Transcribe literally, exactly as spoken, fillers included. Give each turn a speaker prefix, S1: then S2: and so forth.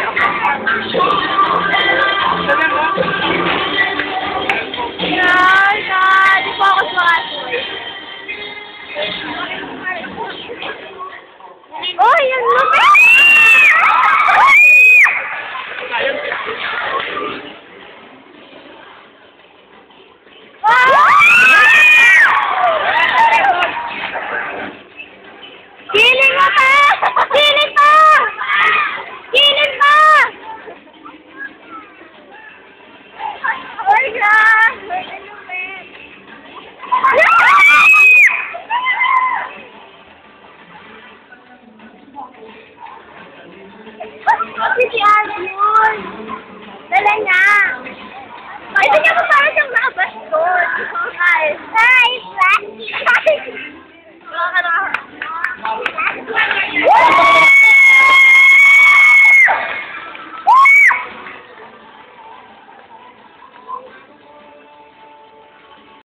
S1: Oh, yang lupa. Kiling mo pa! Kiling pa! Kiling pa! Oh, God! Si Arjun! Dala niya! Ito niya mo parang siyang nakabastos! Hi! Hi! Hi! Hi!